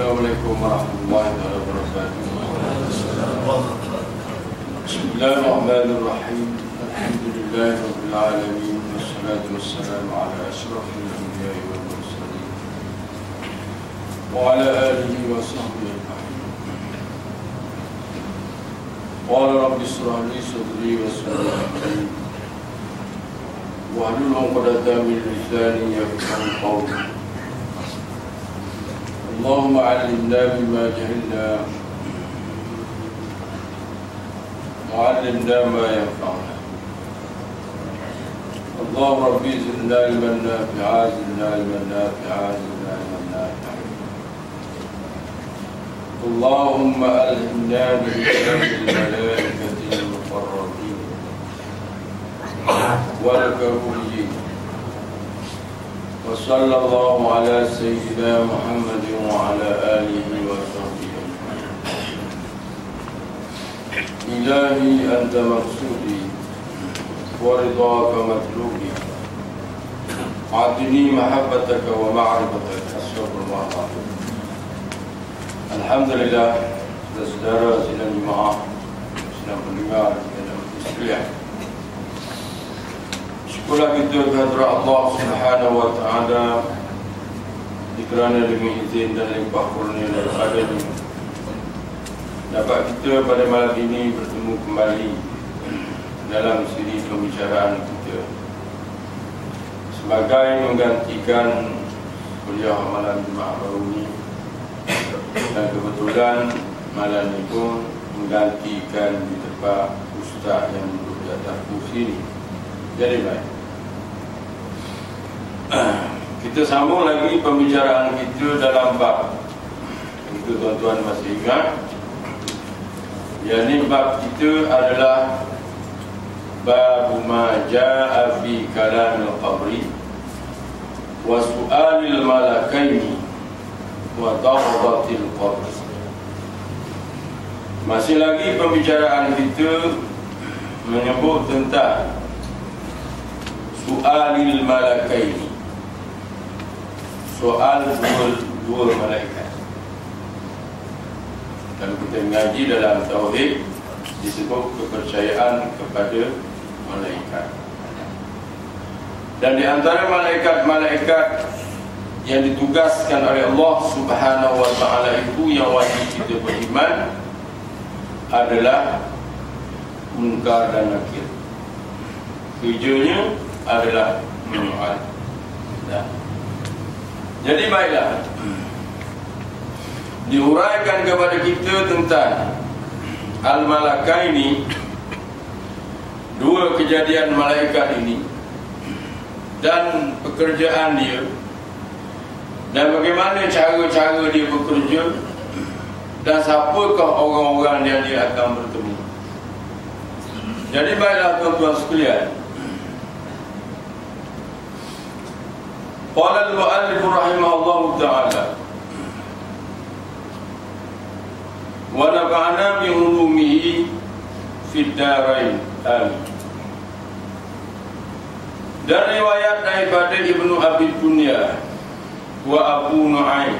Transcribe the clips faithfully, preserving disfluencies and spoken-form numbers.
Assalamualaikum warahmatullahi wabarakatuh. Bismillahirrahmanirrahim. Alhamdulillahi rabbil alamin. Wassalatu wassalamu ala asyrafil anbiya'i wal mursalin wa ala alihi wa sahbihi ajma'in. Qala rabbi ishrah li sadri wa yassir li amri wahlul 'uqdatam min lisani yafqahu qawli. اللهم علمنا بما جهلنا وعلمنا ما ينفعنا. اللهم ربي زدنا علما نافعا زدنا علما نافعا زدنا علما نافعا. اللهم ألهمنا بكلام الملائكة المقربين والكرولين. وصلى الله على سيدنا محمد وعلى آله وصحبه أجمعين. إلهي أنت مقصودي ورضاك مطلوبي، أعطني محبتك ومعرفتك. أستغفر الله العظيم. Alhamdulillah, saudara sidang jemaah, sedang mendengar dan sekalian. Syukurlah kita kehadrat Allah Subhanahu wa taala kerana dengan izin dan limpah kurnia daripadanya dapat kita pada malam ini bertemu kembali dalam siri pembicaraan kita sebagai menggantikan kuliah malam Jumaat baru ini, dan kebetulan malam ini pun menggantikan di tempat ustaz yang duduk di atas kursi ini. Jadi baik, kita sambung lagi pembicaraan kita dalam bab itu. Tuan-tuan masih ingat, yang ini bab kita adalah bab ma jaa fi kalamil qabri wa su'alil malakaini wa darbatil qabr. Masih lagi pembicaraan kita menyebut tentang su'alil malakaini, soal dua, dua malaikat. Kalau kita mengaji dalam tauhid disebut kepercayaan kepada malaikat. Dan di antara malaikat-malaikat yang ditugaskan oleh Allah Subhanahu wa taala itu yang wajib kita beriman adalah Munkar dan Nakir. Kerjanya adalah menyoal. Nah, jadi baiklah, diuraikan kepada kita tentang Al-Malakaini, dua kejadian malaikat ini dan pekerjaan dia, dan bagaimana cara-cara dia bekerja, dan siapakah orang-orang yang dia akan bertemu. Jadi baiklah tuan-tuan sekalian, qala al-mu'allif rahimahullahu ta'ala wa nafa'na bi ulumihi fid darain. Amin. Dan riwayat daripada Ibnu Abi Dunya wa Abu Nu'aim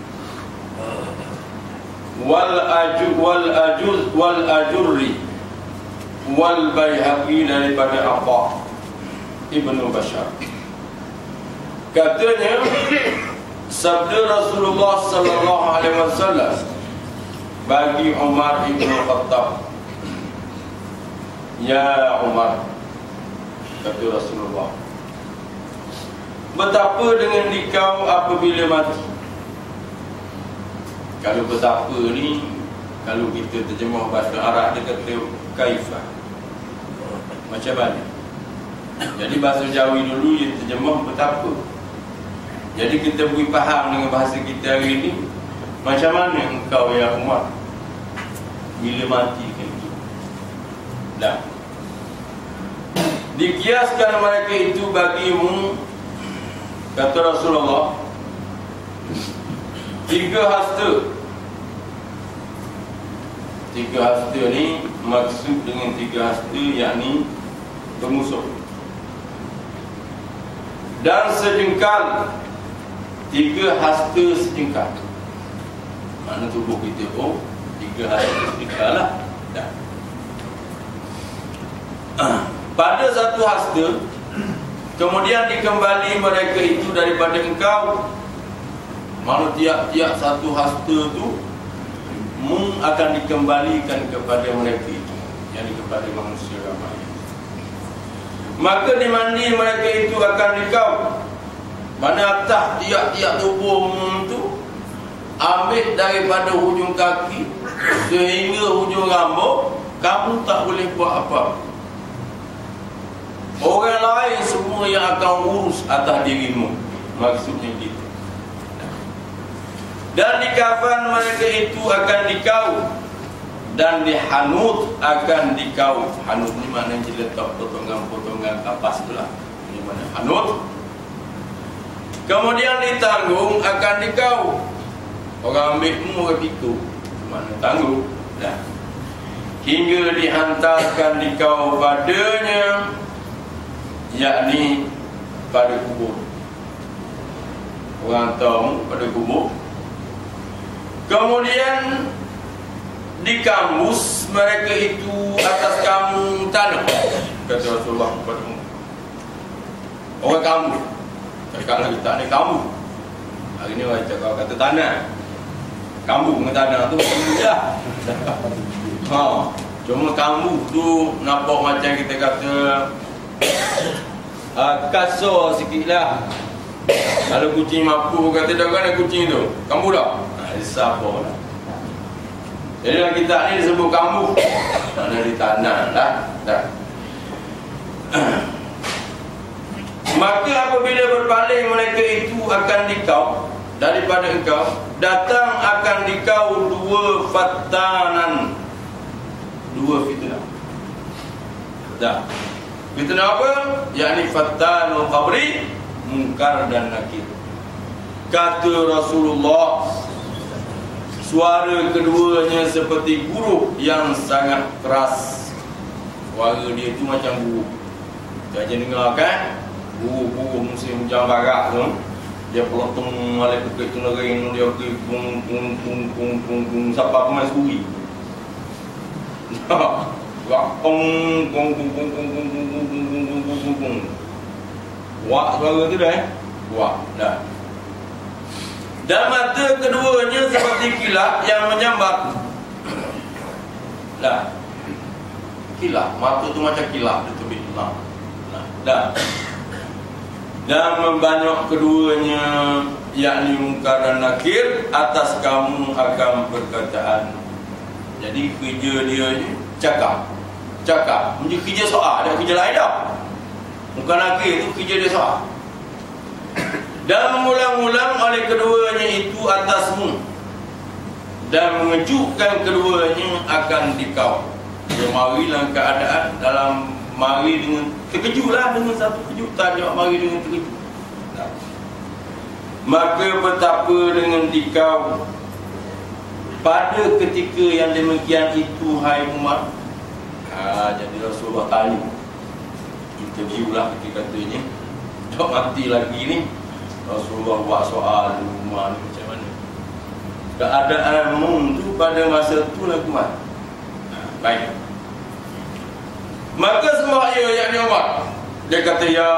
wal ajuz wal ajuz wal ajurri wal Baihaqi daripada Atha Ibnu Bashar, katanya sabda Rasulullah sallallahu alaihi wasallam bagi Umar ibn Khattab, ya Umar, kata Rasulullah, betapa dengan dikau apabila mati. Kalau betapa ni, kalau kita terjemah bahasa Arab dia kata kaifah, macam mana. Jadi bahasa Jawi dulu dia terjemah betapa. Jadi kita boleh faham dengan bahasa kita hari ini, macam mana engkau ya Umar bila mati kan itu. Dah dikiaskan mereka itu bagimu, kata Rasulullah, tiga hasta. Tiga hasta ni maksud dengan tiga hasta yakni bermusuh, dan sejengkal. Tiga hasta sejengkal. Mana tubuh kita pun tiga hari setrika lah. Dah. Pada satu hasta, kemudian dikembali mereka itu daripada engkau. Mana tiap-tiap satu hasta tu mu akan dikembalikan kepada mereka itu, yakni kepada manusia ramai. Maka di mandi mereka itu akan dikau. Mana atas tiap-tiap tubuh mu tu, ambil daripada hujung kaki sehingga hujung rambut, kamu tak boleh buat apa. Orang lain semua yang akan urus atas dirimu. Maksudnya gitu. Dan di kafan mereka itu akan dikau, dan di hanut akan dikau. Hanut ni maknanya diletak potongan-potongan kapas tu lah. Ini mana hanut. Kemudian ditanggung akan dikau. Orang ambil mu orang pikul, mana tanggung. Dah. Hingga dihantarkan dikau padanya, yakni pada kubur. Orang tahu pada kubur. Kemudian dikambus mereka itu atas kamu tanah, kata Rasulullah kepada mu. Orang kamu. Sekarang lagi tak ada kamu. Hari ni orang cakap kata tanah. Kamu dengan tanah tu mudah. Ha, cuma kamu tu nampak macam kita kata uh, kasar sikit lah. Kalau kucing mampu kata dah kan kucing tu, kamu dah. Ha, siapa lah. Jadi dalam kitab ni disebut kamu. Mana di tanah lah. Dah. Maka apabila berpaling mereka itu akan dikau daripada engkau, datang akan dikau dua fatanan, dua fitnah. Dah. Fitnah apa? Yakni fatanul qabri, munkar dan nakir. Kata Rasulullah, suara keduanya seperti guruk yang sangat keras. Suara dia tu macam guruk. Jangan dengar kan? Guru-guru musim hujan barat tu, dia pelotong oleh kekek tu negeri dia pergi pung pung pung pung pung pung siapa pun main suri. Wak pung pung pung pung pung pung pung pung pung pung pung pung pung. Wak suara tu dah eh. Wak dah. Dan mata keduanya seperti kilat yang menyambar. Dah. Kilat, mata tu macam kilat dia terbit lah. Nah, dah. Dan membanyak keduanya, yakni munkar dan nakir, atas kamu akan perkataan. Jadi kerja dia ni cakap, cakap. Menjadi kerja soal, ada kerja lain dah. Munkar nakir tu kerja dia soal. Dan mengulang-ulang oleh keduanya itu atasmu, dan mengejutkan keduanya akan dikau. Dia marilah keadaan dalam mari dengan terkejutlah dengan satu kejutan, dia mari dengan terkejut. Nah. Maka betapa dengan dikau pada ketika yang demikian itu, hai Umar. Ha, jadi Rasulullah tanya, interview lah ketika katanya, tak mati lagi ni. Rasulullah buat soal Umar ni macam mana keadaanmu tu pada masa tu lah Umar. Ha, baik. Maka semua ia yakni Umar, dia kata, ya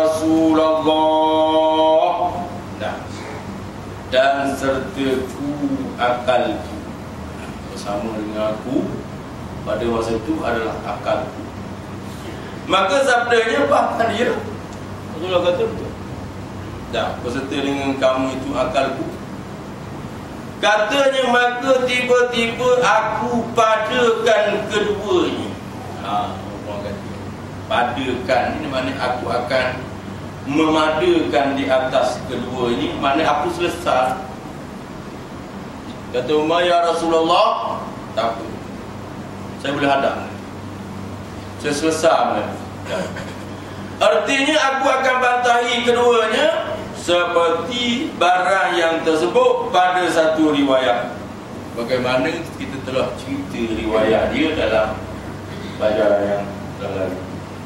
Rasulullah, nah, dan sertaku akalku, bersama dengan aku pada masa itu adalah akalku. Maka sabdanya bahkan dia Rasulullah kata betul. Dah, berserta dengan kamu itu akalku. Katanya, maka tiba-tiba aku padakan keduanya. Ha, padakan ini maknanya aku akan memadakan di atas kedua ini, maknanya aku selesai. Kata Umar, ya Rasulullah, tak apa, saya boleh hadap, saya selesai. Artinya aku akan bantahi keduanya seperti barang yang tersebut pada satu riwayat. Bagaimana kita telah cerita riwayat dia dalam pelajaran yang lalu.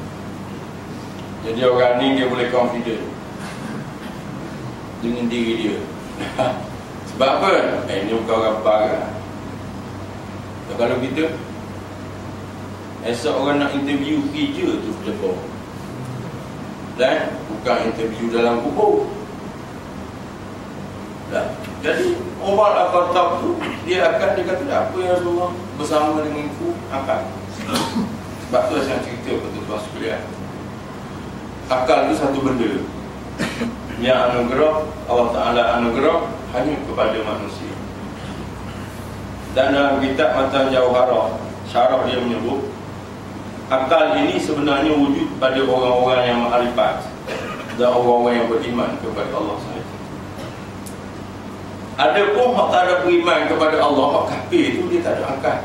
Jadi orang ni dia boleh confident dengan diri dia. Sebab apa? Eh, ini bukan orang parah. Kalau kita esok orang nak interview kerja tu depan, dan bukan interview dalam kubur. Dah. Jadi Umar Al-Khattab tu dia akan dia kata apa yang Rasulullah bersama dengan ku akan. Sebab tu saya cerita betul-betul sekalian. Akal tu satu benda yang anugerah Allah Ta'ala anugerah hanya kepada manusia. Dan dalam kitab Matan Jauharah syarah dia menyebut akal ini sebenarnya wujud pada orang-orang yang ma'rifat dan orang-orang yang beriman kepada Allah sahaja. Ada pun hak tak ada beriman kepada Allah, hak kafir itu dia tak ada akal.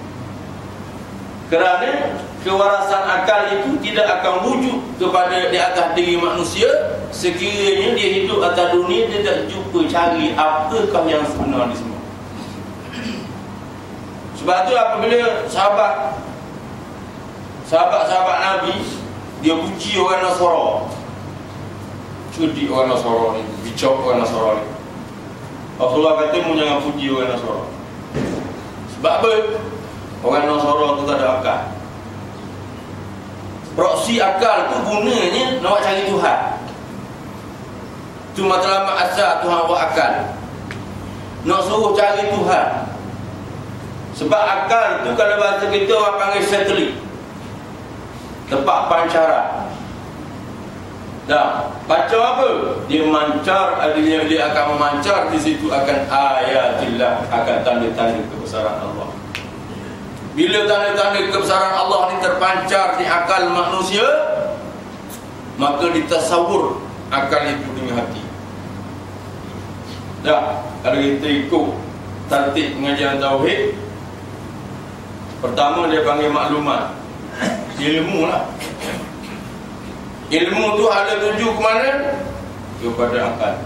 Kerana kewarasan akal itu tidak akan wujud kepada di atas diri manusia sekiranya dia hidup atas dunia dia tak jumpa cari apakah yang sebenar di semua. Sebab tu apabila sahabat Sahabat-sahabat Nabi dia puji orang Nasara, cerdik orang Nasara ni, bijak orang Nasara ni, Rasulullah kata mu jangan puji orang Nasara. Sebab apa? Orang Nasara tu tak ada akal. Proksi akal tu gunanya nak cari Tuhan. Tu matlamat asal Tuhan buat akal, nak suruh cari Tuhan. Sebab akal tu kalau bahasa kita orang panggil satelit, tempat pancaran. Dah, pancar apa? Dia mancar, adanya dia akan memancar di situ akan ayatillah, akan tanda-tanda kebesaran Allah. Bila tanda-tanda kebesaran Allah ni terpancar di akal manusia, maka ditasawur akal itu dengan hati. Dah, kalau kita ikut tertib pengajian tauhid, pertama dia panggil maklumat, ilmu lah. Ilmu tu ada tuju ke mana? Kepada akal.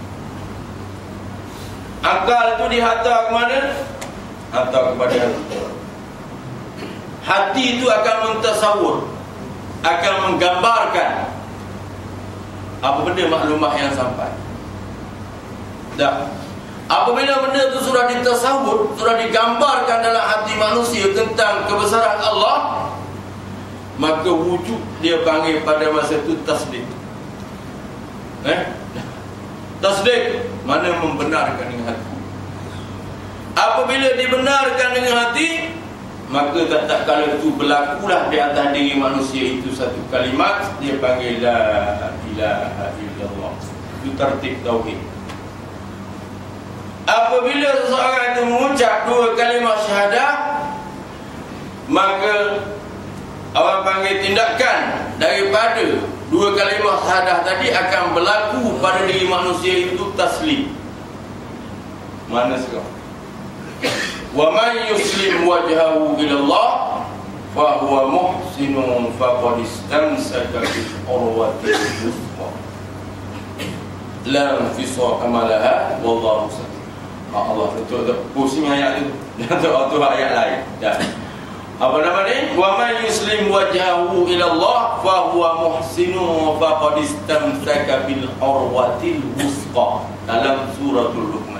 Akal tu dihantar ke mana? Hantar kepada hati. Hati itu akan mentasawur, akan menggambarkan apa benda maklumat yang sampai. Dah. Apabila benda itu sudah ditasawur, sudah digambarkan dalam hati manusia tentang kebesaran Allah, maka wujud dia panggil pada masa itu tasdik. Eh? Tasdik mana membenarkan dengan hati. Apabila dibenarkan dengan hati, maka tak tak kala itu berlakulah di atas diri manusia itu satu kalimat, dia panggil la ilaha illallah. Itu tertib tauhid. Apabila seseorang itu mengucap dua kalimat syahadah, maka orang panggil tindakan daripada dua kalimah syahadah tadi akan berlaku pada diri manusia itu taslim. Mana sekarang? Wa man yuslim wajhahu ila Allah fa huwa muhsinun faqad istamsaka bil urwatil wuthqa la infisama laha wallahu sami'un. Allah betul tu pusing ayat tu. Tu tu ayat lain. Dah. Apa nama ni? Wa man yuslim wajhahu ila Allah fa huwa muhsinun faqad istamsaka bil urwatil wuthqa dalam suratul Luqman.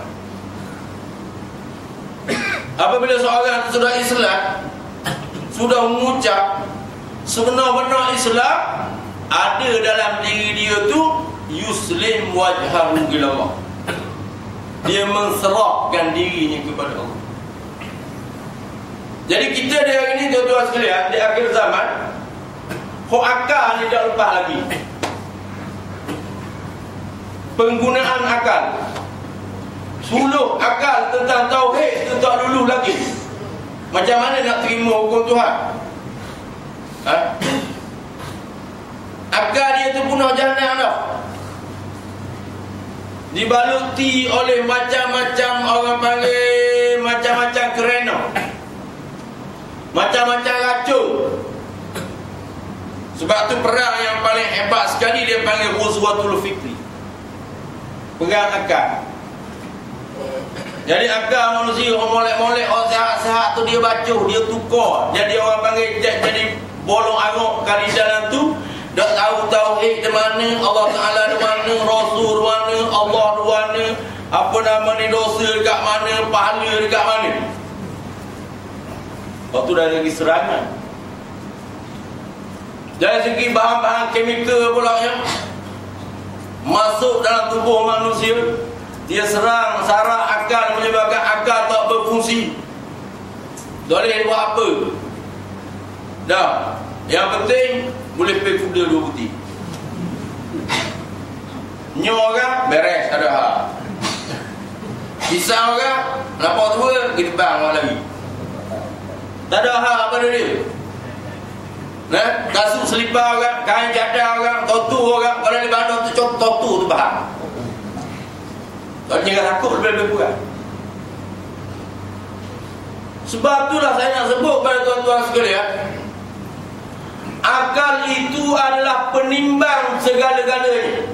Apabila seorang sudah Islam, sudah mengucap sebenar-benar Islam, ada dalam diri dia tu yuslim wajhahu ila Allah. Dia menserahkan dirinya kepada Allah. Jadi kita di hari ini tuan-tuan sekalian, di akhir zaman, hak akal ni tak lepas lagi. Penggunaan akal, suluh akal tentang tauhid itu tak dulu lagi. Macam mana nak terima hukum Tuhan? Ha? Akal dia tu punah jahannam dah, dibaluti oleh macam-macam orang panggil macam-macam kerena, macam-macam racun. Sebab tu perang yang paling hebat sekali dia panggil Ghazwatul Fikri, perang akal. Jadi akal manusia orang molek-molek, orang sehat-sehat tu dia bacuh, dia tukar. Jadi orang panggil jadi bolong arok kali dalam tu, tak tahu tauhid di mana, Allah Ta'ala di mana, Rasul di mana, Allah di mana, apa nama ni dosa dekat mana, pahala dekat mana. Waktu dah lagi serangan. Dari segi bahan-bahan kimia pula yang masuk dalam tubuh manusia, dia serang saraf akal, menyebabkan akal tak berfungsi. Boleh buat apa? Dah. Yang penting boleh pergi kuda dua putih. Nyor orang beres, tak ada hal. Pisang orang lapar tua, pergi tebang orang lagi. Tak ada hal pada dia. Nah, kasut selipar orang, kain jadah orang, totu orang, kalau di bandar tu cot totu tu bahan. Kalau jangan takut lebih-lebih kurang. Sebab itulah saya nak sebut pada tuan-tuan sekalian, akal itu adalah penimbang segala-galanya,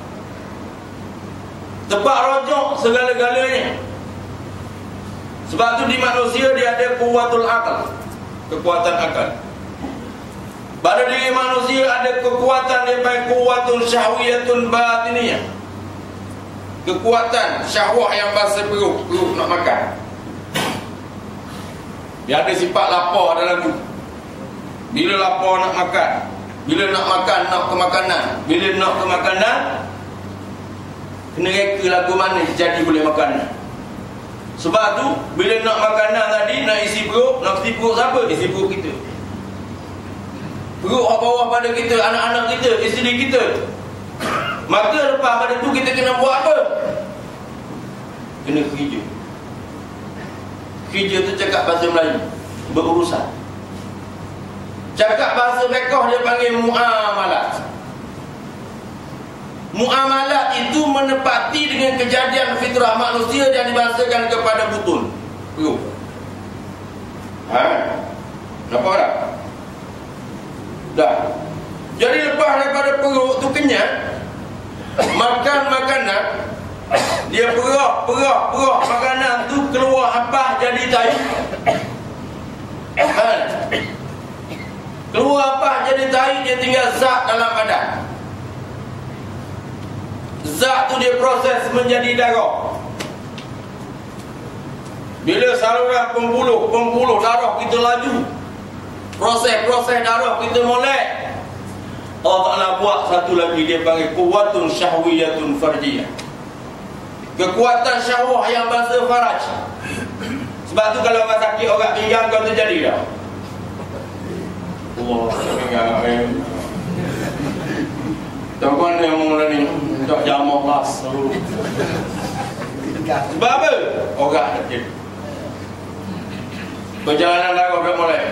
tempat rojok segala-galanya. Sebab tu di manusia dia ada kuwatul akal, kekuatan akal. Pada diri manusia ada kekuatan yang panggil kuwatun syahwiyatun batiniyah, kekuatan syahwah yang bahasa perut, perut nak makan. Dia ada sifat lapar dalam tu. Bila lapar nak makan, bila nak makan nak ke makanan, bila nak ke makanan kena reka lagu mana jadi boleh makan. Sebab tu bila nak makanan tadi, nak isi perut, nak isi perut siapa? Isi perut kita. Perut bawah pada kita, anak-anak kita, isteri kita. Maka lepas pada tu kita kena buat apa? Kena kerja. Kerja tu cakap bahasa Melayu, berurusan. Cakap bahasa fiqh dia panggil muamalat. Muamalat itu menepati dengan kejadian fitrah manusia yang dibahasakan kepada butun, perut. Ha? Nampak tak? Dah. Jadi lepas daripada perut tu kenyang, makan makanan, dia perah, perah, perah makanan tu keluar apa jadi tahi. Ha. Keluar apa jadi tahi, dia tinggal zat dalam badan. Zat tu dia proses menjadi darah. Bila saluran pembuluh, pembuluh darah kita laju, proses-proses darah kita molek, Allah Ta'ala buat satu lagi, dia panggil kuwatun syahwiyatun farjiyah, kekuatan syahwah yang bahasa faraj. Sebab tu kalau orang sakit, orang pinggang, kau terjadi dah. Allah, pinggang tak mana yang mula ni tak jamak las. Sebab apa? Orang nak jadi perjalanan darah dah mulai.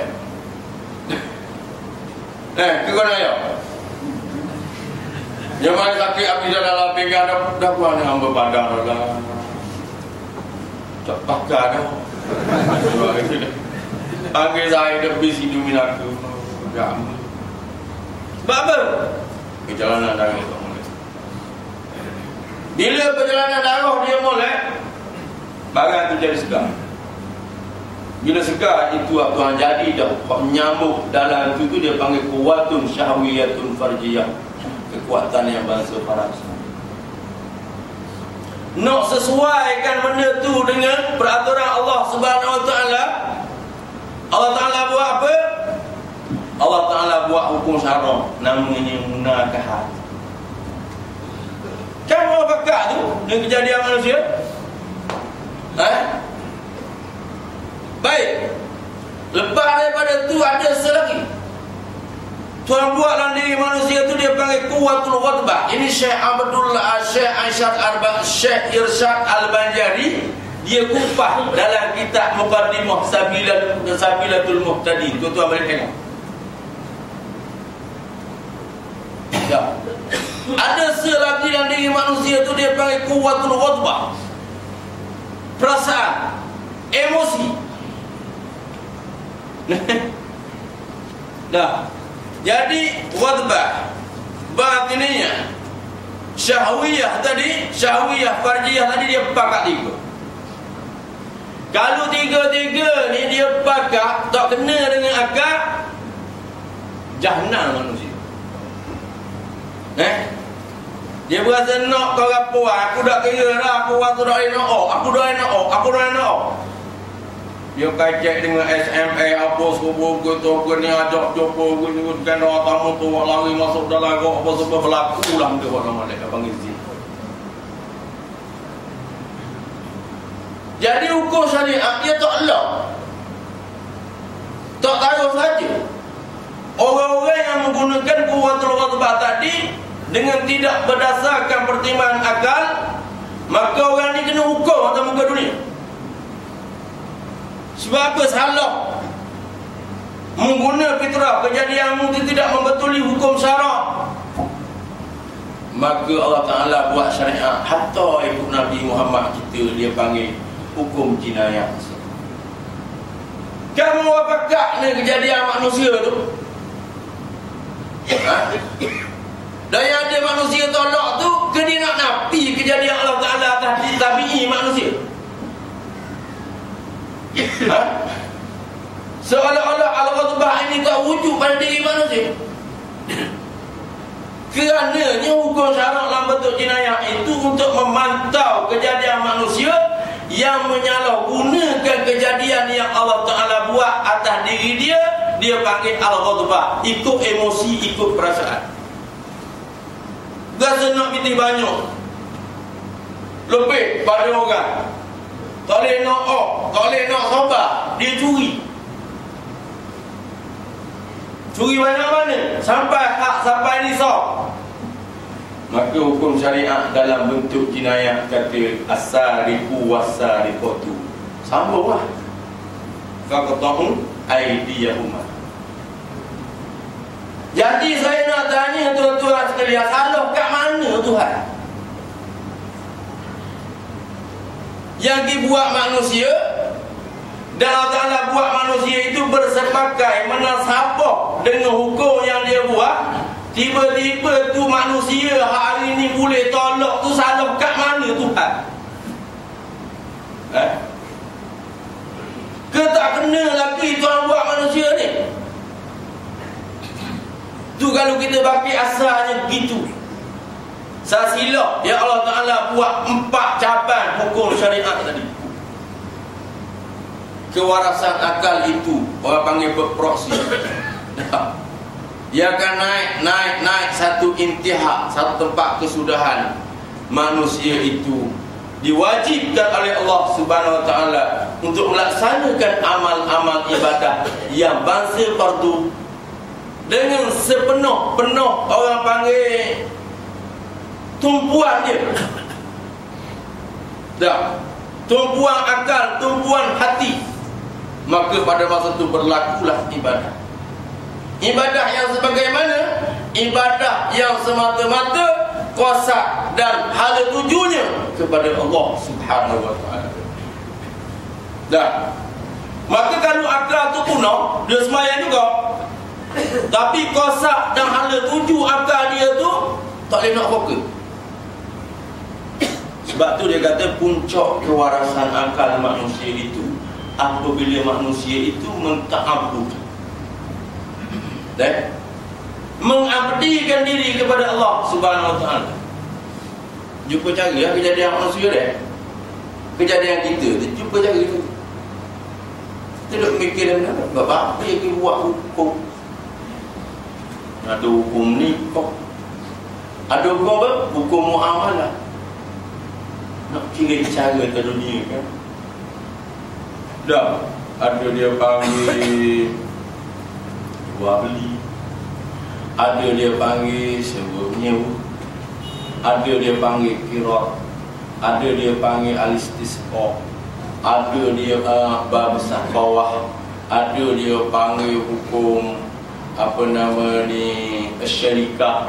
Eh, ke kau nak ya? Yang mana sakit api dah dalam pinggang dah, dah buat ni hamba padang dah. Tak pakar dah. Panggil saya dah bisi dumi aku. Sebab apa? Perjalanan darah itu mulai. Bila perjalanan darah dia mulai, barang tu jadi segar. Bila segar itu waktu yang jadi dah nyamuk dalam itu tu dia panggil kuwatun syahwiyatun farjiyah, kekuatan yang bahasa faraj. Nak sesuaikan benda tu dengan peraturan Allah Subhanahu Wa Taala, Allah Taala buat apa? Allah Ta'ala buat hukum syara, namanya munakahat. Kan orang pakak tu dengan kejadian manusia. Eh? Baik. Lepas daripada tu ada selagi Tuhan buat dalam diri manusia tu dia panggil kuwatul wadbah. Ini Syekh Abdullah Syekh Aisyad Arba Syekh Irsyad Al-Banjari dia kupas dalam kitab Muqaddimah Sabilatul Sabilatul Muhtadi. Tuan-tuan boleh tengok. Ya. Ada selagi dalam diri manusia tu dia panggil kuwatul wadbah, perasaan, emosi. Dah. Jadi wadbah batininya, syahwiyah tadi, syahwiyah farjiyah tadi dia pakat tiga. Kalau tiga-tiga ni dia pakat tak kena dengan akal, jahanam manusia. Eh? Dia berasa nak kau apa? Aku dah kira dah. Aku waktu dah nak oh, aku dah nak oh, aku dah nak oh. Dia kacak dengan S M A apa semua ke tu ke ni ajak jumpa ke ni kan orang tamu tu buat lari masuk dalam gok apa semua berlaku lah dia buat nama dia panggil zin. Jadi hukum syariat dia tak elok. Tak tahu saja. Orang-orang yang menggunakan kuwatul ghadbah tadi dengan tidak berdasarkan pertimbangan akal, maka orang ni kena hukum atas muka dunia. Sebab apa? Salah mengguna fitrah, kejadian mungkin tidak membetuli hukum syarak. Maka Allah Ta'ala buat syariat. Hatta ikut Nabi Muhammad kita, dia panggil hukum jinayah. Kamu apakah ni kejadian manusia tu? Ha? Dan yang ada manusia tolak tu, ke dia nak nafi kejadian Allah Ta'ala atas tabi'i manusia? Ha? Seolah-olah al-ghadbah ini tak wujud pada diri manusia. Kerananya hukum syarak dalam bentuk jinayah itu untuk memantau kejadian manusia yang menyalahgunakan kejadian yang Allah Ta'ala buat atas diri dia. Dia panggil al-ghadbah. Ikut emosi, ikut perasaan. Rasa nak pitih banyak lebih pada orang, tak boleh nak oh, tak boleh nak sabar, dia curi. Curi banyak mana? Sampai hak, sampai nisab. Maka hukum syariat dalam bentuk jinayah kata as-sariqu was-sariqatu. Sambunglah. Faqta'u aydiyahuma. Jadi saya nak tanya tuan-tuan sekalian, salah kat mana Tuhan? Yang dibuat manusia, dan Allah Ta'ala buat manusia itu bersepakai menasabah dengan hukum yang dia buat. Tiba-tiba tu manusia hari ni boleh tolak tu, salah kat mana Tuhan? Eh? Ke tak kena lagi Tuhan buat manusia ni? Tu kalau kita bagi asalnya begitu. Saya silap ya Allah Ta'ala buat empat cabang hukum syariat tadi. Kewarasan akal itu orang panggil berproksi. Dia akan naik, naik, naik satu intihak, satu tempat kesudahan. Manusia itu diwajibkan oleh Allah Subhanahu Wa Ta'ala untuk melaksanakan amal-amal ibadah yang bangsa fardu dengan sepenuh-penuh orang panggil tumpuan dia. Dah, tumpuan akal, tumpuan hati. Maka pada masa itu berlakulah ibadah. Ibadah yang sebagaimana? Ibadah yang semata-mata kuasa dan hala tujunya kepada Allah Subhanahu Wa Ta'ala. Dah. Maka kalau akal tu punah, dia sembahyang juga. Tapi kuasa dan hala tuju akal dia tu tak boleh nak fokus. Sebab tu dia kata puncak kewarasan akal manusia itu apabila manusia itu menta'abbud, dan mengabdikan diri kepada Allah Subhanahu Wa Ta'ala. Jumpa cara ya kejadian manusia dia, kejadian kita tu, jumpa cara kita. Kita duk mikir dan apa apa yang kita buat hukum. Ada hukum nikah, ada hukum apa? Hukum muamalah. Nak kira cara ke dunia kan? Dah, ada dia panggil jual beli, ada dia panggil sewa menyewa, ada dia panggil kirat, ada dia panggil al-istisqa, ada dia uh, bab besar bawah, ada dia panggil hukum apa nama ni syarikah.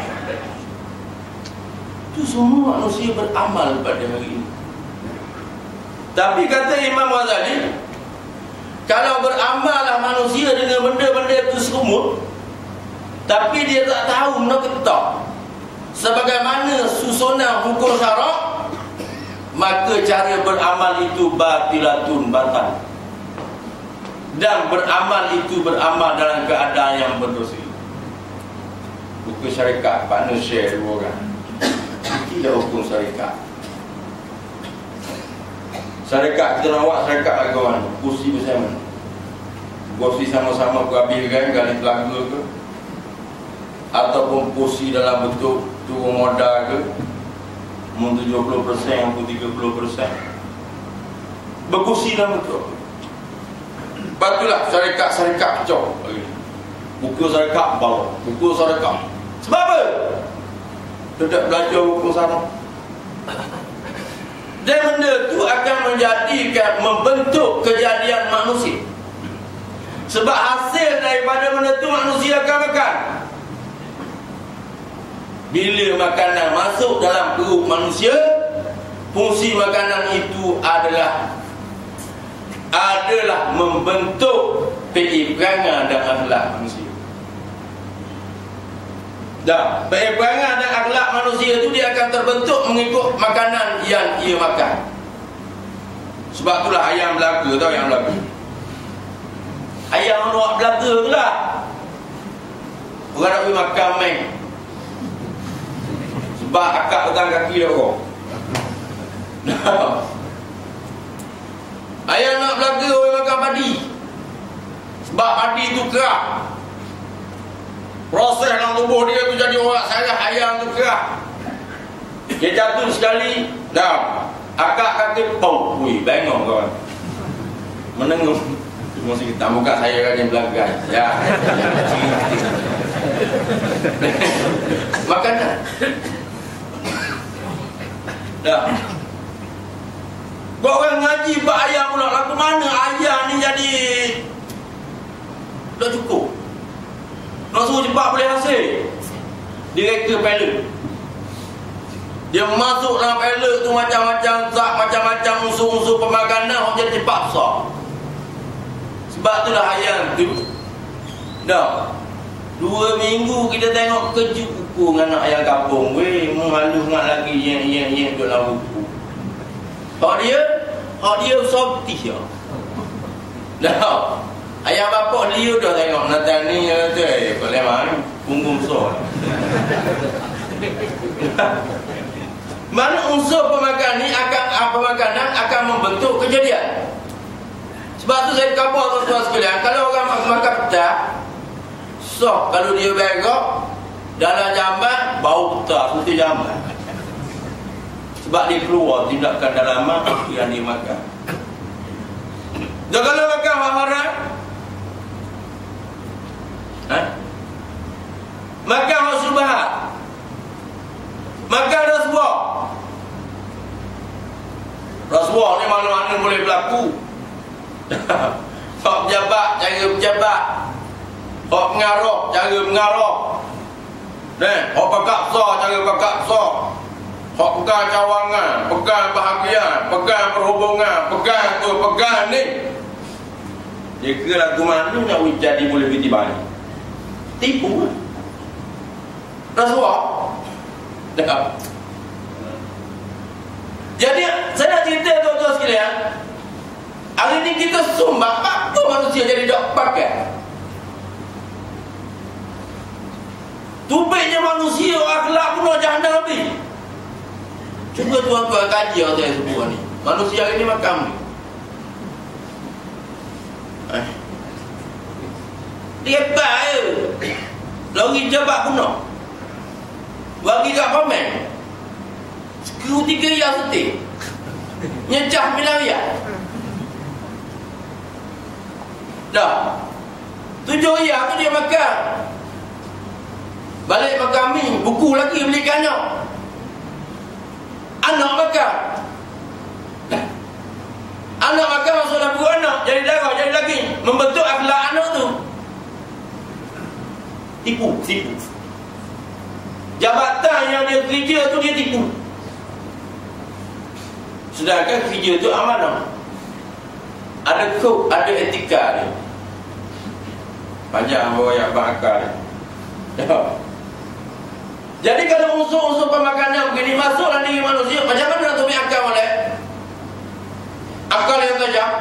Itu semua manusia beramal pada hari ini. Tapi kata Imam Ghazali, kalau beramallah manusia dengan benda-benda itu semua, tapi dia tak tahu nak ketak sebagaimana susunan hukum syarak, maka cara beramal itu batilatun, batal. Dan beramal itu beramal dalam keadaan yang berdosa. Buku syarikat partner share dua orang. tidak hukum syarikat. Syarikat kita nak buat syarikat lagi kawan, kursi bersama, kursi sama-sama berhabiskan kali telaga ke, ataupun kursi dalam bentuk turun modal ke, tujuh puluh peratus atau tiga puluh peratus, berkursi dalam bentuk. Batulah syarikat-syarikat pecah lagi. Buku syarikat bawah, buku syarikat. Sebab apa? Tidak belajar hukum sana. Dan benda itu akan menjadikan, membentuk kejadian manusia. Sebab hasil daripada benda itu manusia akan makan. Bila makanan masuk dalam perut manusia, fungsi makanan itu adalah adalah membentuk perangai dan akhlak manusia. Dan perangai dan akhlak manusia itu dia akan terbentuk mengikut makanan yang ia makan. Sebab itulah ayam Belaka, tahu ayam Belaka? Ayam orang Belaka tu lah. Orang nak pergi makan main. Sebab akak pegang kaki dia orang. Ayam nak Belaka orang makan padi. Sebab padi tu kerak. Proses dalam tubuh dia tu jadi orang sarah ayam tu kerak. Dia jatuh sekali, dah. Akak kata, oh, wui, bengong kawan. Menengung. Mesti kita buka saya kan yang belakang. Ya. Makanan. Dah. Kau orang ngaji bak ayam pula. Lagu mana ayam ni jadi tak cukup. Nak suruh cepat boleh hasil. Direktur pilot. Dia masuk dalam pilot tu macam-macam zat, macam-macam unsur-unsur pemakanan orang jadi cepat besar. Sebab itulah ayam tu. Dah. Dua minggu kita tengok keju kuku dengan anak ayam kampung. Weh, malu sangat lagi yang yang yang duduk dalam buku. Hak dia, hak dia sopti ya. Dah. Ayam bapak dia dah tengok Nathan ni tu eh boleh mai punggung besar. Mana unsur pemakan ni akan apa makanan akan membentuk kejadian. Sebab tu saya khabar tuan-tuan sekalian, kalau orang makan pecah, sok kalau dia begok dalam jamban bau pecah seperti jamban. Sebab dia keluar tindakan dalaman yang dia makan. Dan kalau makan haram, ha? Makan rasubahat, makan rasuah. Rasuah ni mana-mana boleh berlaku. Hak pejabat, cara pejabat. Hak pengarah, cara pengarah. Nih, hak pakak besar, cara pakak besar. Hak pegang cawangan, pegang bahagian, pegang perhubungan, pegang tu, pegang ni. Dia kira lagu mana nak jadi boleh biti balik. Tipu lah. Rasuah. Dekat. Jadi saya nak cerita tuan-tuan sekalian, hari ni kita sumbang apa manusia jadi tak pakai. Tubiknya manusia akhlak penuh jahannam habis. Cuba tuan-tuan kaji yang saya sebut ni. Manusia hari ni makan ni. Eh. Dia baik. Lagi jabat penuh. Bagi kat pamen. Skru tiga ya setik. Nyecah milaria. Dah. Tujuh ya tu dia makan. Balik makan mi, buku lagi beli anak. Anak makan. Dah. Anak makan masuk dalam perut anak, jadi darah, jadi lagi. Membentuk akhlak anak tu. Tipu, tipu. Jabatan yang dia kerja tu dia tipu. Sedangkan kerja tu amanah. Ada kod, ada etika dia. Panjang bawa yang bakal. Jadi kalau unsur-unsur pemakanan begini masuk dalam diri manusia, macam mana nak tumit akal boleh? Akal yang tajam,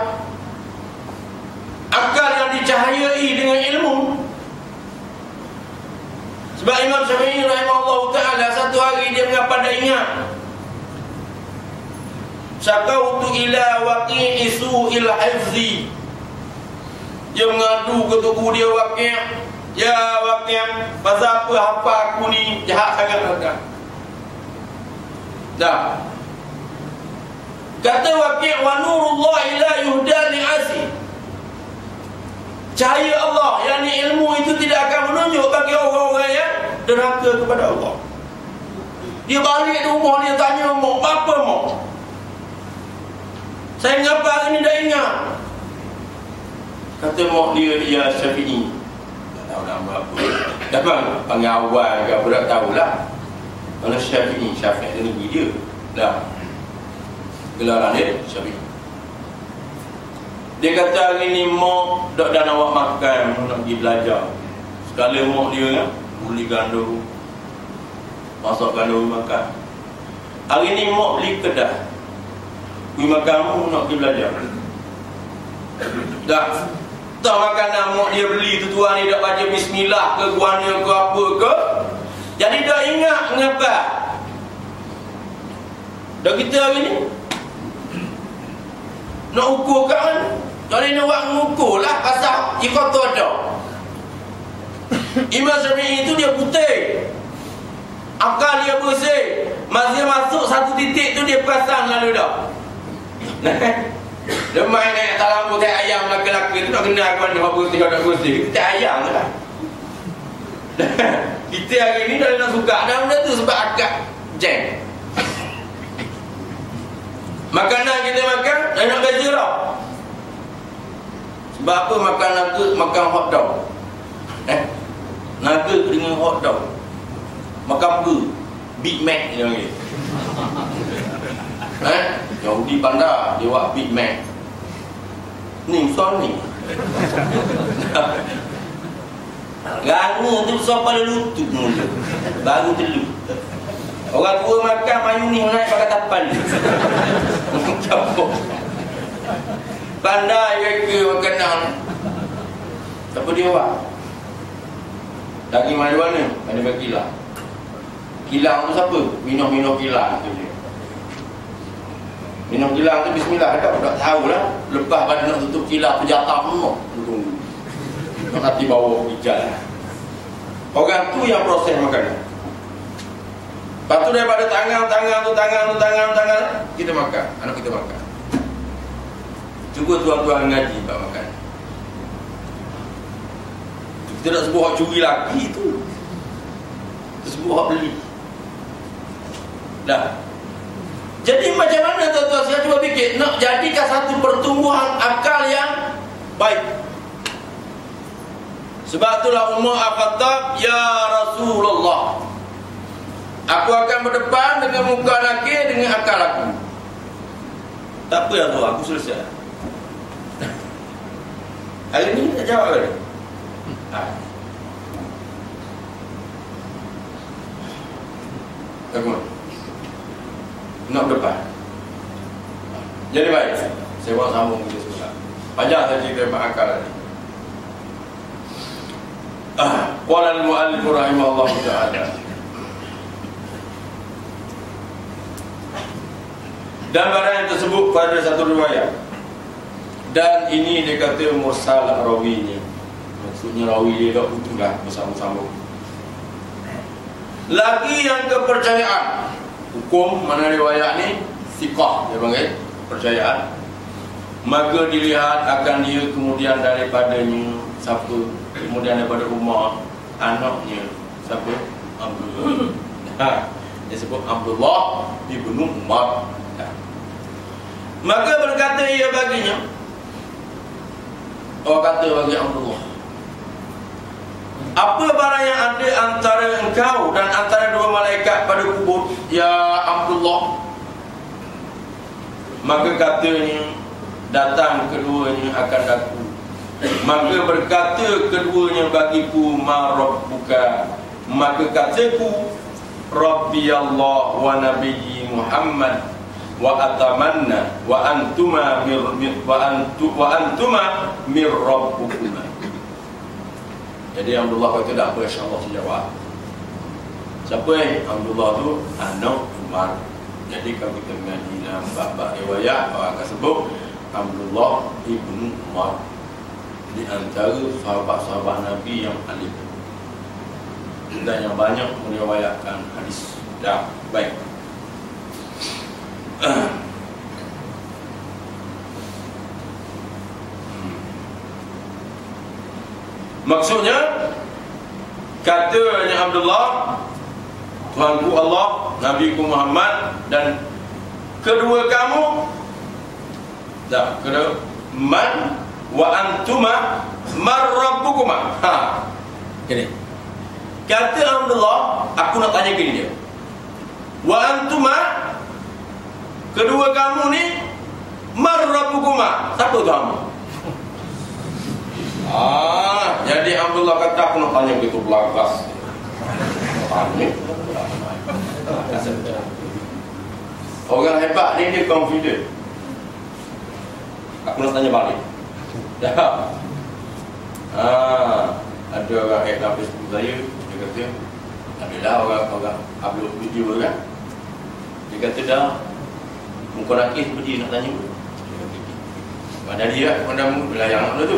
akal yang dicahayai dengan ilmu. Sebab Sebab Imam Syafi'i rahimahullah ta'ala satu hari dia mengapa dah ingat, syakautu ila waqi'i su'il hifzi, dia mengadu ke tubuh dia Waqi', ya Waqi', pasal apa hafal aku ni jahat sangat agak. Dah kata Waqi', wa nurullah ila yuhda li'asi, cahaya Allah, yang ni ilmu itu tidak akan menunjuk bagi orang-orang yang derhaka kepada Allah. Dia balik di rumah, dia tanya mak, apa mak? Saya ngapa hari ni dah ingat? Kata mak dia, ya Syafi'i. Tak tahu nama apa. Dapat panggil awal ke apa, tak tahulah. Mana Syafi'i, Syafi'i ni dia. Dah. Gelaran dia Syafi'i. Dia kata hari ni mak dak dah nak buat makan, nak pergi belajar. Sekali mak dia kan, beli gandum, masak gandum makan. Hari ni mak beli kedah, pergi makan, nak pergi belajar. Dah tak makanan mak dia beli tu tuan ni dak baca bismillah ke guanya ke apa ke. Jadi dah ingat ngapa. Dak kita hari ni nak ukur kan? Jadi nak buat mengukur lah pasal ikut tu ada. Imam Syafi'i itu dia putih, akal dia bersih, masih masuk satu titik tu dia perasan lalu dah. Dia main naik atas lampu tak ayam laki-laki tu nak kenal ke mana apa bersih tak bersih. Kita ayam lah. Kita hari ni dah nak suka dah benda tu sebab akal jeng. Makanan kita makan dah nak beza dah. Sebab apa makan naga, makan hot dog. Eh, naga dengan hot dog. Makan apa? Big Mac dia panggil. Eh, Yahudi pandai dia buat Big Mac. Ni son ni. Ganga tu besar pada lutut mula. Baru telur. Orang tua makan mayunis naik pakai tapal. Campur. Pandai mereka makanan. Apa dia buat? Daging mana-mana ada bagi kilang. Kilang tu siapa? Minum-minum kilang tu je. Minum kilang tu bismillah tak tak tahulah. Lepas pada nak tutup kilang tu jatah semua. Tunggu. Nak hati bawa hijau. Orang tu yang proses makanan. Lepas tu daripada tangan-tangan tu tangan tu tangan tangan kita makan, anak kita makan. Cuba tuan-tuan ngaji bab makan. Kita nak sebut hak curi lagi tu. Kita sebut hak beli. Dah. Jadi macam mana tuan-tuan, saya cuba fikir nak jadikan satu pertumbuhan akal yang baik. Sebab itulah Umar Al-Khattab, ya Rasulullah, aku akan berdepan dengan muka nakir dengan akal aku. Tak apa ya tu, aku selesai. Hari ni tak jawab ke? Ha. Aku nak berdepan. Jadi baik, saya buat sambung kita semua. Panjang saya cerita tentang akal tadi. Ah, qala al-mu'allif rahimahullah ta'ala. Dan barang yang tersebut pada satu riwayat, dan ini dia kata mursal rawinya, maksudnya rawi dia tak utuh dah bersama-sama. Lagi yang kepercayaan, hukum mana riwayat ni siqah dia panggil, percayaan, maka dilihat akan dia kemudian daripadanya siapa, kemudian daripada rumah anaknya siapa, Abdullah. Ha, dia sebut Abdullah ibnu Umar. Maka berkata ia baginya, oh kata bagi Abdullah, apa barang yang ada antara engkau dan antara dua malaikat pada kubur, ya Abdullah? Maka katanya, datang keduanya akan aku. Maka berkata keduanya bagiku, ma rabbuka? Maka kataku, Rabbi Allah wa Nabiyyi Muhammad wa atamanna wa antuma mir, mir wa antu wa antuma mir rabbukuma. Jadi Abdullah kata tak apa, insyaallah saya jawab. Siapa yang Abdullah tu? Anak Umar. Jadi kalau kita mengaji dalam bab-bab riwayat, orang akan sebut Abdullah ibnu Umar, di antara sahabat-sahabat Nabi yang alim dan yang banyak meriwayatkan hadis. Dah, baik. Maksudnya, katanya Abdullah, Tuhanku Allah, Nabiku Muhammad, dan kedua kamu, dah, kedua man wa antuma mar rabbukuma. Ha. Gini. Kata Abdullah, aku nak tanya gini dia. Wa antuma, kedua kamu ni, mar rabbukuma. Siapa kamu? Ah, jadi Abdullah kata aku nak tanya begitu belagas. Tanya. Orang hebat ni dia confident. Aku nak tanya balik. Dah. Ah, ada orang head dalam Facebook saya, dia kata, adalah orang-orang upload video kan. Dia kata dah, muka nakis seperti nak tanya. Dia kata, pada dia, pada belayang lah tu.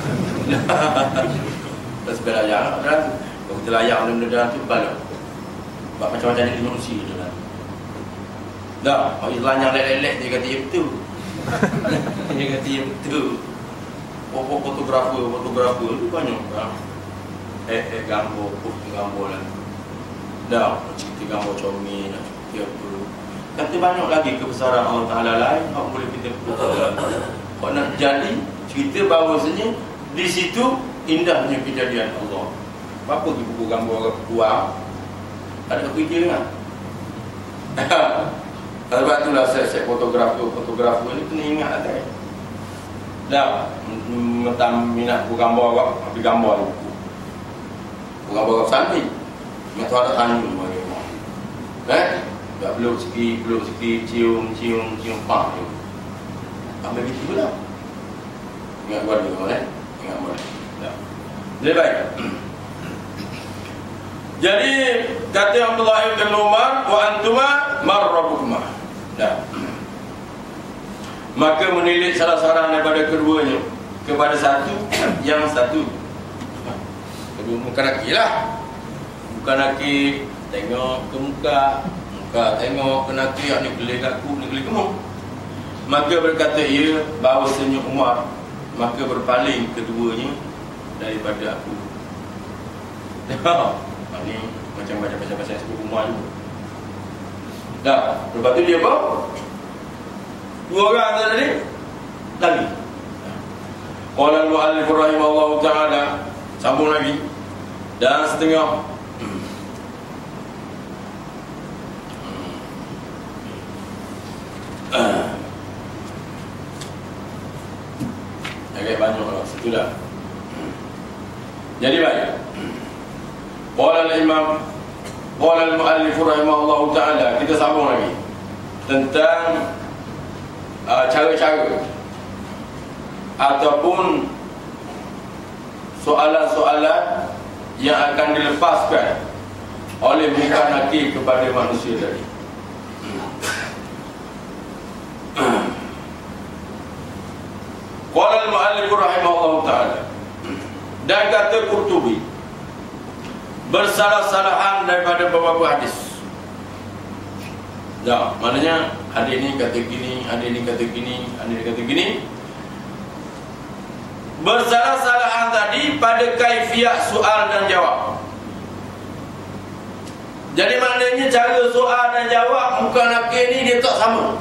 Lepas belayang lah tu. Kalau kita layang benda-benda dalam tu, balik. Sebab macam-macam jenis manusia tu lah. Dah, kalau layang lelek-lelek, dia kata, ya betul. Dia kata, ya betul. Oh, fotografer, fotografer tu banyak kan. Eh, eh, gambar, post gambar lah. Dah, cerita gambar comel, nak cerita apa. Kata banyak lagi kebesaran Allah Ta'ala lain yang boleh kita perhatikan. Kalau nak jadi, cerita bahawasanya di situ indahnya kejadian Allah. Apa di buku gambar orang keluar, ada kerja kan? Sebab itulah saya, saya fotografer, fotografer ni kena ingat lah. Dah, mentam minat buku gambar orang, habis gambar ni buku. Buku gambar orang santai. Macam ada tanya bagi orang. Eh? Tak peluk sikit, peluk sikit, cium, cium, cium, pak tu. Ambil gitu pula. Ingat buat dulu, eh? Ingat buat. Dah. Lebih baik. Jadi, kata Abdullah ibn Umar, wa antuma marrabukuma. Dah. Maka menilik salah seorang daripada keduanya kepada satu yang satu. Kedua muka laki lah. Muka laki tengok ke muka, muka tengok ke laki, ni geli kaku, ni geli kemuk. Maka berkata ia bahawasanya Umar, maka berpaling keduanya daripada aku. Ini macam baca-baca sebut Umar juga. Dah, lepas tu dia apa? Dua orang tadi lagi. Qala al-mu'allif rahimahullahu ta'ala, sambung lagi. Dan setengah agak banyak lah, situ dah. Jadi baik. Qala al-imam, qala al-mu'allif rahimahullahu ta'ala, kita sambung lagi tentang Uh, cara-cara ataupun soalan-soalan yang akan dilepaskan oleh muka nakir kepada manusia tadi. Qala al-mu'allif rahimahullah ta'ala, dan kata Qurtubi, bersalah-salahan daripada beberapa hadis. Ya, maknanya hadis ni kata gini, hadis ni kata gini, hadis ni kata gini. Bersalah-salahan tadi pada kaifiat soal dan jawab. Jadi maknanya cara soal dan jawab muka nakir ni dia tak sama.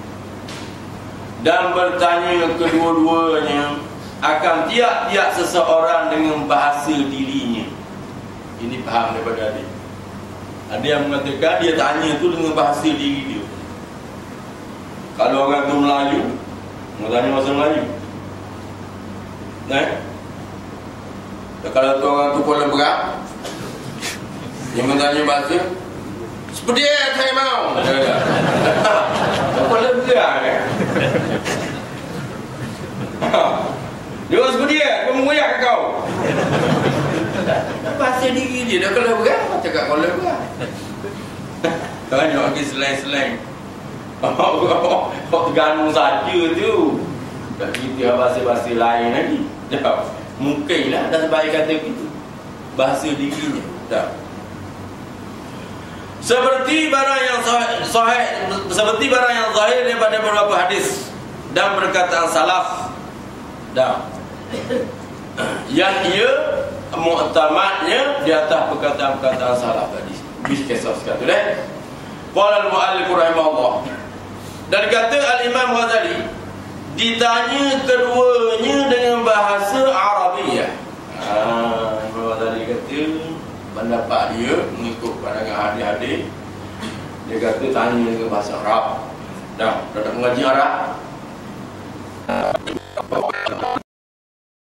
Dan bertanya kedua-duanya akan tiap-tiap seseorang dengan bahasa dirinya. Ini faham daripada hadis. Ada yang mengatakan dia tanya tu dengan bahasa diri dia. Kalau orang tu Melayu, mau tanya bahasa Melayu. Nah, kalau tu orang tu Kuala Berat, dia bertanya bahasa seperti yang saya mau. Kuala Berat kan? Dia seperti dia, dia mengoyak kau. Bahasa diri dia dah kalau berat macam cakap kolej pula. Banyak lagi slang-slang. Kok Terengganu saja tu. Tak kita bahasa-bahasa lain lagi. Tak. Mungkinlah dah sebaik kata gitu. Bahasa dirinya. Tak. Seperti barang yang sahih, seperti barang yang zahir daripada beberapa hadis dan perkataan salaf. Dah. Yang ia mu'tamadnya di atas perkataan-perkataan salaf tadi. Bis kisah sekali dah. Qala al-mu'allif rahimahullah. Dan kata al-Imam Ghazali, ditanya keduanya dengan bahasa Arabiah. Ah, Imam Ghazali kata pendapat dia mengikut pandangan hadis-hadis. Dia kata tanya dengan bahasa Arab. Dah, dah tak mengaji Arab.